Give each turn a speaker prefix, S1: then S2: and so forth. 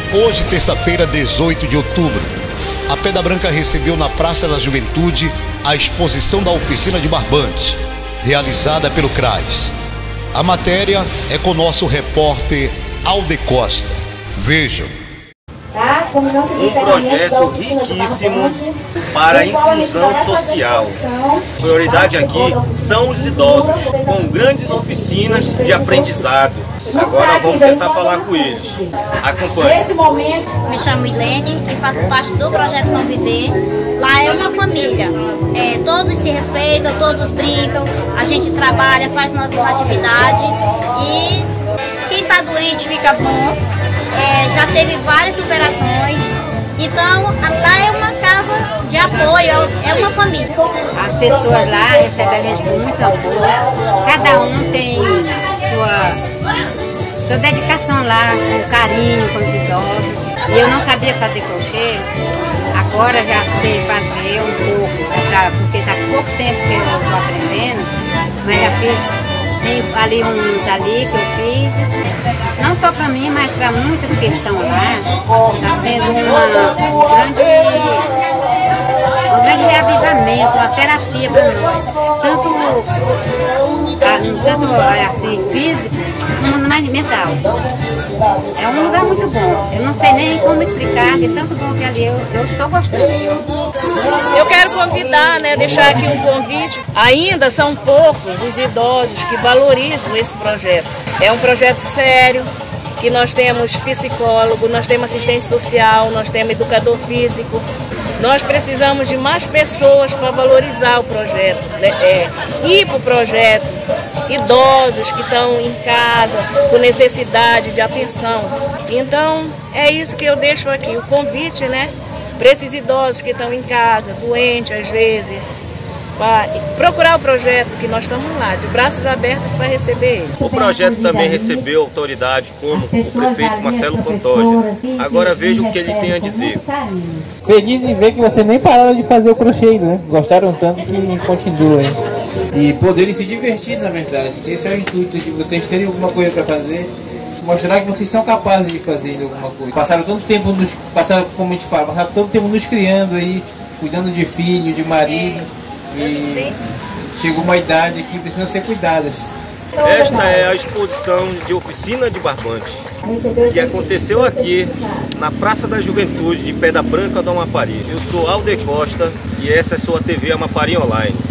S1: Hoje, terça-feira, 18 de outubro, a Pedra Branca recebeu na Praça da Juventude a exposição da oficina de barbantes, realizada pelo CRAS. A matéria é com o nosso repórter Alde Costa. Vejam.
S2: Um projeto riquíssimo para a inclusão social. Prioridade aqui são os idosos, com grandes oficinas de aprendizado. Agora vamos tentar falar com eles. Acompanhe.
S3: Me chamo Ilene e faço parte do projeto Conviver. Lá é uma família. Todos se respeitam, todos brincam, a gente trabalha, faz nossas atividades e quem está doente fica bom. Já teve várias superações, então lá é uma casa de apoio, é uma família.
S4: As pessoas lá recebem a gente com muito amor, cada um tem sua dedicação lá, com carinho com os idosos. E eu não sabia fazer crochê, agora já sei fazer um pouco, porque está pouco tempo que eu estou aprendendo, mas já fiz. Tem ali uns ali que eu fiz, não só para mim, mas para muitas que estão lá. Está sendo um grande reavivamento, uma terapia para nós, tanto assim, físico como mental. É um lugar muito bom, eu não sei nem como explicar, de tanto bom que ali eu estou gostando.
S5: Eu quero convidar, deixar aqui um convite. Ainda são poucos os idosos que valorizam esse projeto. É um projeto sério, que nós temos psicólogo, nós temos assistente social, nós temos educador físico. Nós precisamos de mais pessoas para valorizar o projeto, ir para o projeto, idosos que estão em casa com necessidade de atenção. Então, é isso que eu deixo aqui, o convite, para esses idosos que estão em casa, doentes às vezes, para procurar o projeto, que nós estamos lá, de braços abertos para receber ele.
S2: O projeto também recebeu autoridade como o prefeito Marcelo Pantoja. Agora veja o que ele tem a dizer.
S6: Feliz em ver que você nem pararam de fazer o crochê, né? Gostaram tanto que continuem. E poderem se divertir, na verdade. Esse é o intuito, de vocês terem alguma coisa para fazer. Mostrar que vocês são capazes de fazer alguma coisa. Passaram tanto tempo, como a gente fala, passaram tanto tempo nos criando aí, cuidando de filho, de marido. E chegou uma idade que precisam ser cuidadas.
S2: Esta é a exposição de oficina de barbantes, que aconteceu aqui na Praça da Juventude de Pedra Branca do Amapari. Eu sou Alde Costa e essa é a sua TV Amapari Online.